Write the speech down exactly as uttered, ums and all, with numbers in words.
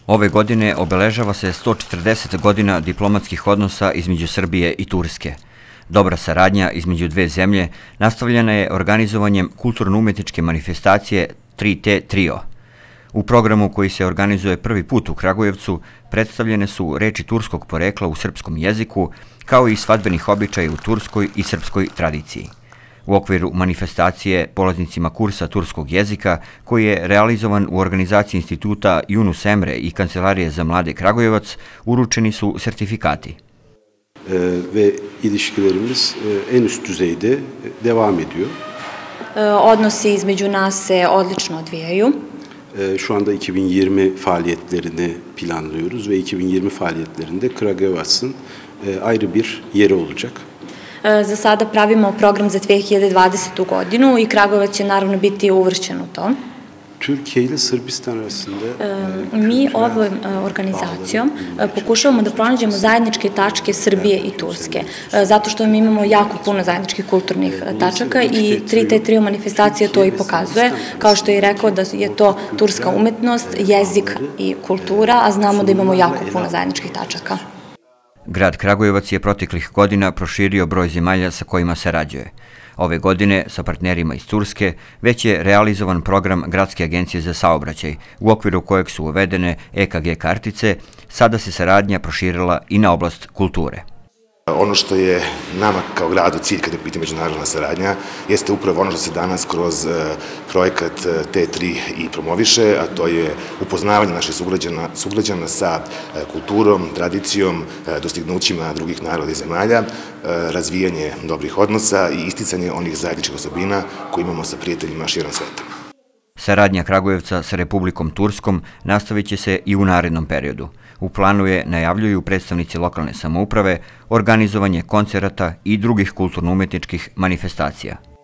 Ove godine obeležava se sto četrdeset godina diplomatskih odnosa između Srbije i Turske. Dobra saradnja između dve zemlje nastavljena je organizovanjem kulturno-umetničke manifestacije tri T Trio. U programu koji se organizuje prvi put u Kragujevcu predstavljene su reči turskog porekla u srpskom jeziku, kao i svadbenih običaja u turskoj i srpskoj tradiciji. U okviru manifestacije polaznicima kursa turskog jezika, koji je realizovan u organizaciji instituta Yunus Emre i Kancelarije za mlade Kragujevac, uručeni su sertifikati. Ve ilişkilerimiz en üst düzeyde devam ediyor. Odnosi između nas se odlično odvijaju. Şu anda iki bin yirmi faaliyetlerini planlıyoruz ve iki bin yirmi faaliyetlerinde Kragujevacs'ın ayrı bir yeri olacak. Za sada pravimo program za dve hiljade dvadesetu godinu i Kragujevac će naravno biti uvršćen u to. Türkiye ile Sırbistan arasında mi ovom organizacijom pokušavamo da pronađemo zajedničke tačke Srbije i Turske, zato što mi imamo jako puno zajedničkih kulturnih tačaka i tri T Trio manifestacija to i pokazuje, kao što je rekao da je to turska umetnost, jezik i kultura, a znamo da imamo jako puno zajedničkih tačaka. Grad Kragujevac je proteklih godina proširio broj zemalja sa kojima sarađuje. Ove godine, sa partnerima iz Turske, već je realizovan program Gradske agencije za saobraćaj, u okviru kojeg su uvedene E K G kartice. Sada se saradnja proširila i na oblast kulture. Ono što je nama kao gradu cilj kada je pitanje međunarodna saradnja jeste upravo ono što se danas kroz projekat T tri i promoviše, a to je upoznavanje naših sugrađana sa kulturom, tradicijom, dostignućima drugih naroda i zemalja, razvijanje dobrih odnosa i isticanje onih zajedničkih osobina koje imamo sa prijateljima širom sveta. Saradnja Kragujevca sa Republikom Turskom nastavit će se i u narednom periodu. U planu je, najavljuju predstavnici lokalne samouprave, organizovanje koncerata i drugih kulturno-umetničkih manifestacija.